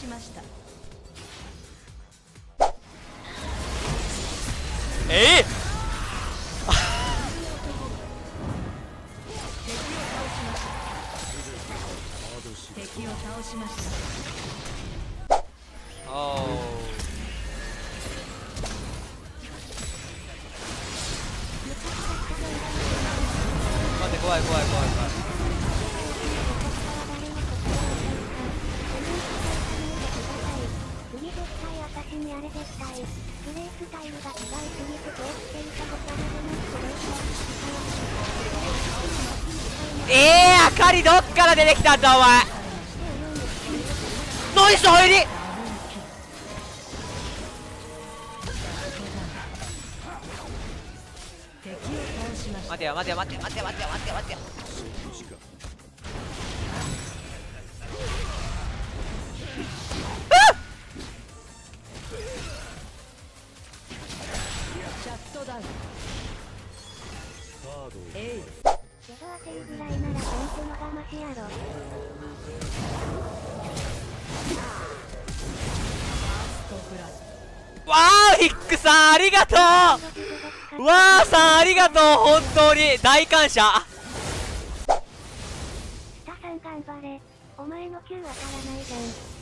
しました。敵を倒しました。 おー。待って、怖い。 次絶対私にあれ絶対プレイスタイルが違いすぎて通っていたことあるあかりどっから出てきたんだお前。何した入り。待てよ。 シャットダウン。 ゼロ当てるぐらいなら本当のがマシやろ。 わーヒックさんありがとう。わーさんありがとう。本当に大感謝。 下さん頑張れ。お前の Q 当たらないじゃん。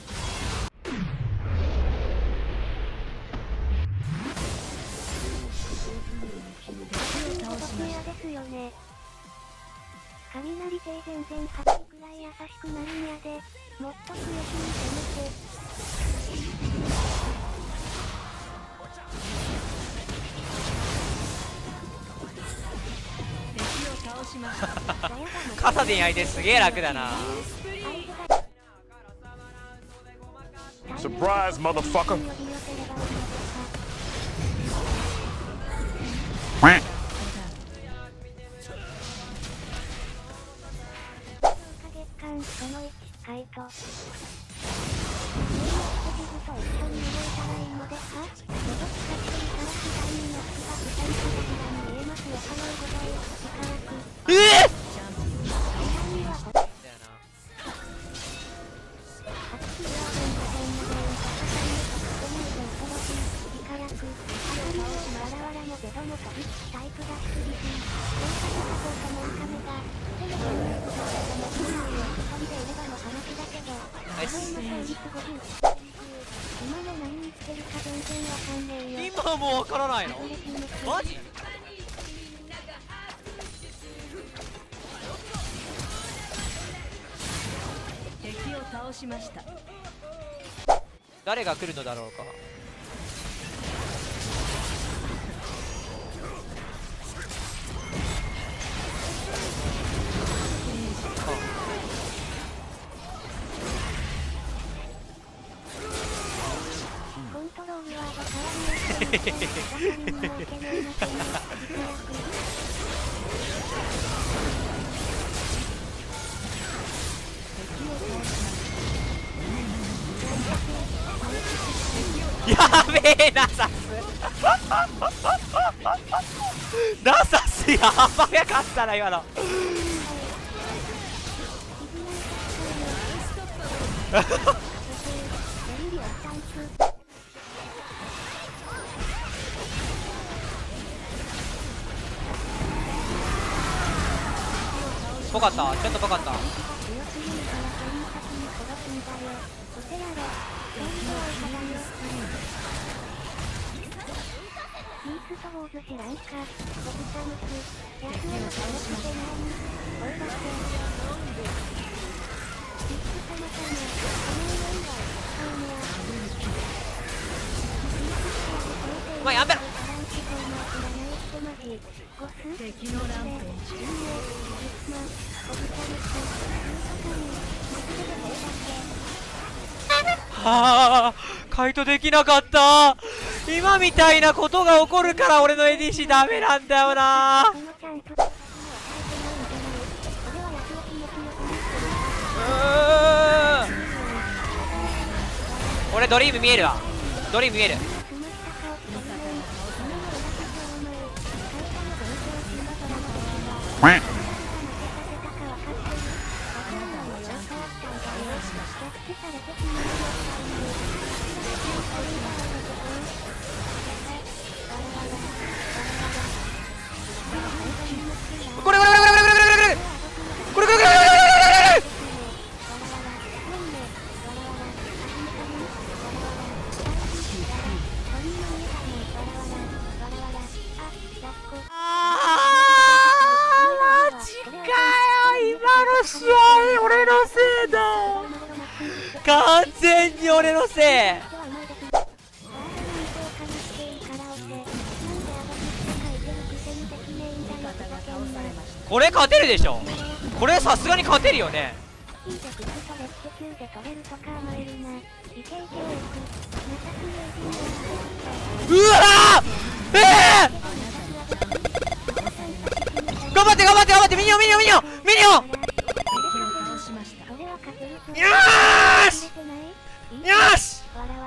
ですよね。雷系全然8くらい優しくなるんやで。もっと強気に攻めて。 敵を倒しました。 カサディン相手すげえ楽だな。 Surprise, motherfucker. その1、カイト。と一緒に動いたらいいのですか？元使っていたら次第にノックが2人とこちらに見えます。おはようございます。 今はもうわからないの？マジ？ 敵を倒しました。 誰が来るのだろうか。 コントロールはやべえなサスナサスやばやかったな今のぽかった、ちょっとぽかった。お前やめろ。 敵のランページ。 はあ、回答できなかった。今みたいなことが起こるから俺の ADC ダメなんだよな。俺ドリーム見えるわ。ドリーム見える。 完全に俺のせい。これ勝てるでしょ。これさすがに勝てるよね。うわー、頑張って頑張って頑張って、ミニオンミニオンミニオンミニオン。よーしよし。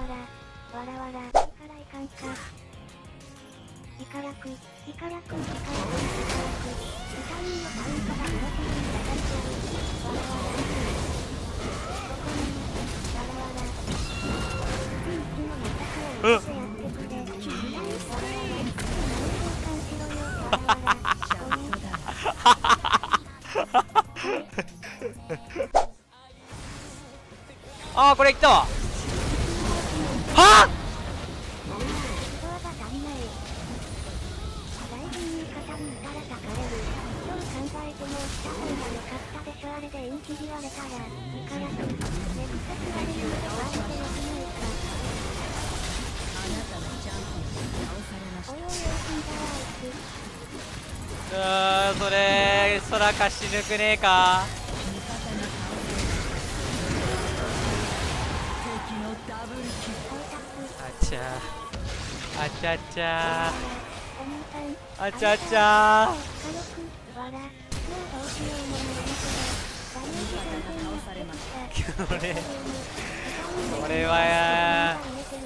ああ、これいったわ。はあ、それ空かし抜くねえか。あちゃあちゃちゃあちゃちゃ。これは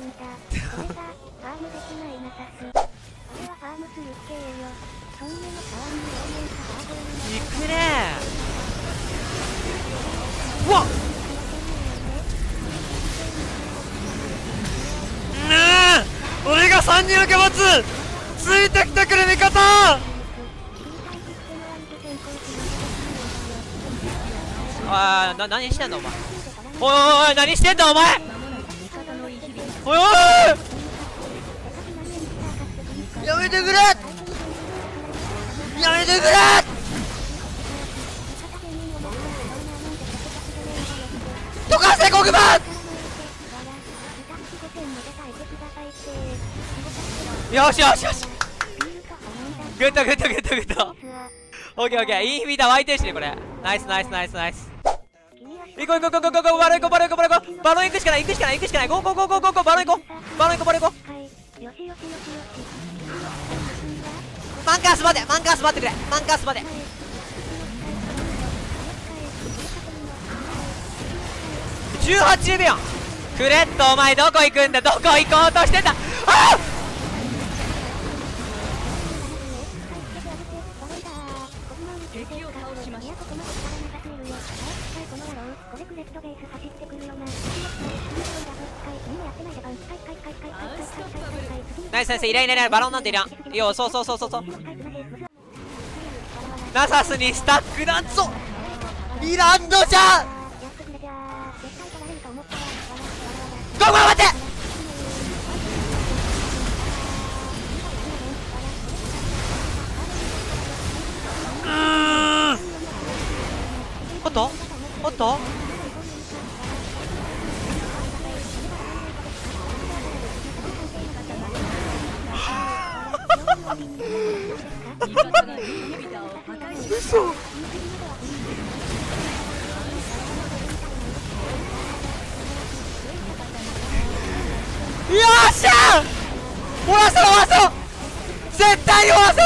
いくね。うわっ、俺が3人受け持つ。ついてきてくれ味方。ああ、何してんのお前。おいおいおい、何してんだお前。おいおい、やめてくれやめてくれ。溶かせ黒板。よしよしよし、グッドグッドグッドグッド。オッケーオッケー、いい意味だ、湧いてるしねこれ。ナイスナイスナイスナイス。行こう行こう行こう行こう、バロン行こうバロン行こうバロン行こう。バロン行くしかない行くしかない行くしかない。ゴーゴーゴーゴーゴーゴー、バロン行こうバロン行こうバロン行こう。マンカース待て、マンカース待ってくれ、マンカース待て。18秒。クレットお前どこ行くんだ、どこ行こうとしてんだ。あっ、 敵を倒しました。 ナイスナイス、いらんいらんいらん、バロンなんていらん。いいよ、そうそうそうそうそう。ナサスにスタックなんぞいらんのじゃ。ゴーゴー待って。おっとおっと、 味方がインヒビターを破壊しました。 嘘。よっしゃー、終わらせろ終わらせろ、絶対に終わらせ